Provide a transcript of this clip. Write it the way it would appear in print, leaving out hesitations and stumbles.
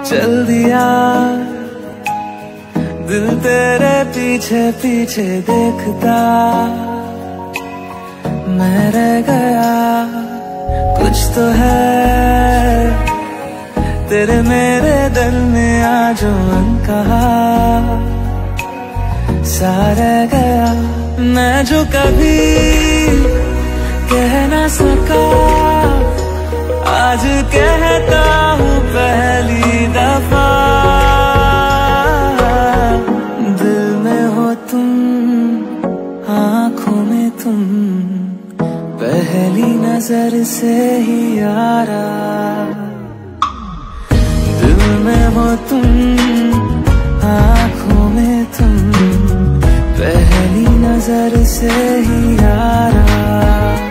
चल दिया दिल तेरे पीछे पीछे देखता, मैं रह गया कुछ तो है तेरे मेरे दरमिया जो अनकहा सा रह गया। मैं जो कभी कह ना सका आज कहता हूँ पहली दफा। दिल में हो तुम, आँखों में तुम, पहली नजर से ही यारा। दिल में हो तुम, आँखों में तुम, पहली नजर से ही यारा।